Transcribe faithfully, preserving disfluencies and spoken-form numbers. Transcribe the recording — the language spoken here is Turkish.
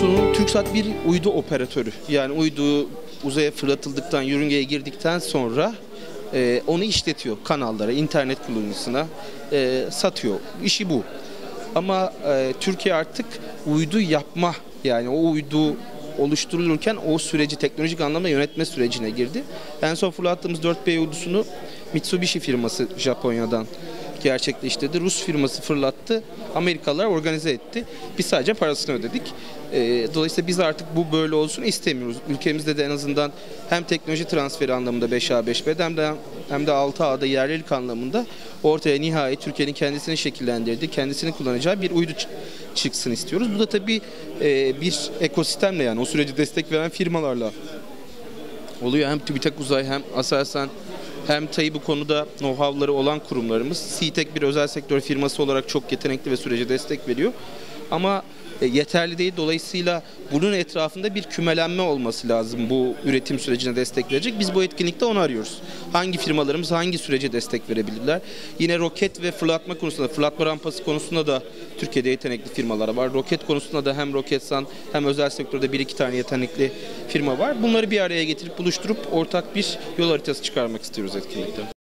uydusunun TürkSat bir uydu operatörü. Yani uydu uzaya fırlatıldıktan, yörüngeye girdikten sonra e, onu işletiyor kanallara, internet kullanıcısına e, satıyor. İşi bu. Ama e, Türkiye artık uydu yapma, yani o uydu oluşturulurken o süreci teknolojik anlamda yönetme sürecine girdi. En son fırlattığımız dört B uydusunu Mitsubishi firması Japonya'dan gerçekleştirdi. Rus firması fırlattı. Amerikalılar organize etti. Biz sadece parasını ödedik. E, dolayısıyla biz artık bu böyle olsun istemiyoruz. Ülkemizde de en azından hem teknoloji transferi anlamında beş A beş B'de hem de hem de altı A'da yerlilik anlamında ortaya nihayet Türkiye'nin kendisini şekillendirdiği, kendisini kullanacağı bir uydu çıksın istiyoruz. Bu da tabii e, bir ekosistemle, yani o süreci destek veren firmalarla oluyor. Hem TÜBİTAK Uzay hem Aselsan hem T A İ bu konuda know-how'ları olan kurumlarımız. SeaTech bir özel sektör firması olarak çok yetenekli ve sürece destek veriyor. Ama yeterli değil. Dolayısıyla bunun etrafında bir kümelenme olması lazım bu üretim sürecine destek verecek. Biz bu etkinlikte onu arıyoruz. Hangi firmalarımız hangi sürece destek verebilirler? Yine roket ve fırlatma konusunda, fırlatma rampası konusunda da Türkiye'de yetenekli firmalar var. Roket konusunda da hem Roketsan hem özel sektörde bir iki tane yetenekli firma var. Bunları bir araya getirip buluşturup ortak bir yol haritası çıkarmak istiyoruz etkinlikte.